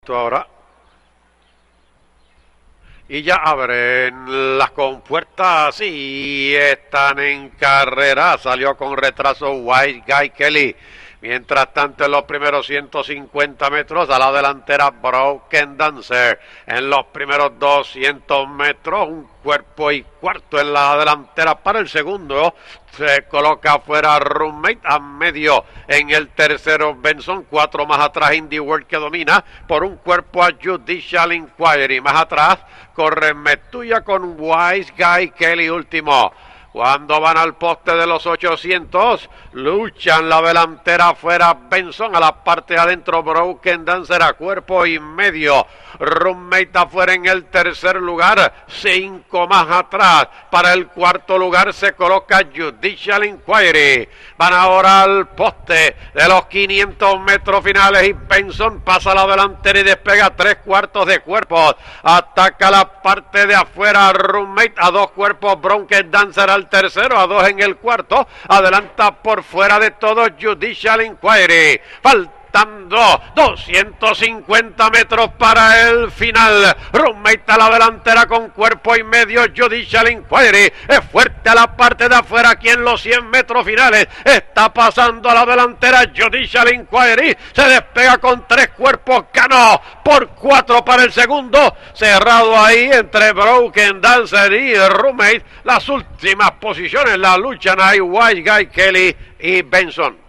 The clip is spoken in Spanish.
Ahora. Y ya abren las compuertas y están en carrera. Salió con retraso White Guy Kelly. Mientras tanto, en los primeros 150 metros, a la delantera Broken Dancer. En los primeros 200 metros, un cuerpo y cuarto en la delantera para el segundo. Se coloca fuera Roommate a medio. En el tercero, Benson. 4 más atrás, Indie World que domina por un cuerpo a Judicial Inquiry. Más atrás, corre Metuya con Wise Guy Kelly último. Cuando van al poste de los 800, luchan la delantera fuera Benson, a la parte de adentro Broken Dancer a cuerpo y medio. Roommate afuera en el tercer lugar, 5 más atrás. Para el cuarto lugar se coloca Judicial Inquiry. Van ahora al poste de los 500 metros finales y Benson pasa a la delantera y despega 3/4 de cuerpos. Ataca la parte de afuera Roommate a 2 cuerpos, Broken Dancer al tercero, a 2 en el cuarto. Adelanta por fuera de todo Judicial Inquiry. Faltando 250 metros para el final. Roommate a la delantera con cuerpo y medio. Judicial Inquiry es fuerte a la parte de afuera. Aquí en los 100 metros finales está pasando a la delantera Judicial Inquiry. Se despega con 3 cuerpos. Ganó por 4 para el segundo. Cerrado ahí entre Broken Dancer y Roommate. Las últimas posiciones la luchan ahí White Guy Kelly y Benson.